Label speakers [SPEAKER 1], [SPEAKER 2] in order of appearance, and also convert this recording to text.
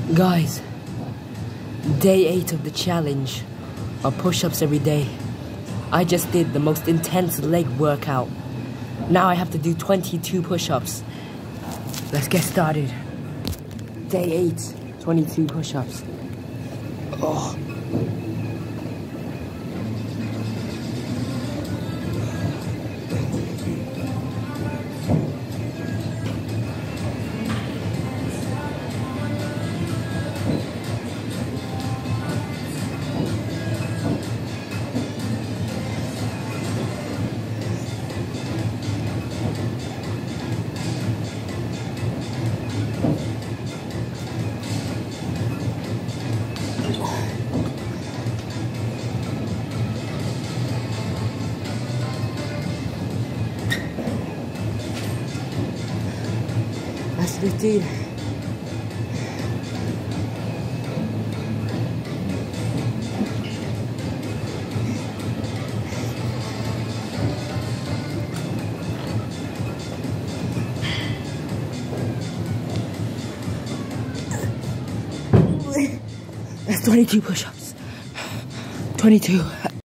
[SPEAKER 1] Guys, day 8 of the challenge are push-ups every day. I just did the most intense leg workout. Now I have to do 22 push-ups. Let's get started. Day 8, 22 push-ups. Oh. Last 15. That's 22 push-ups. 22.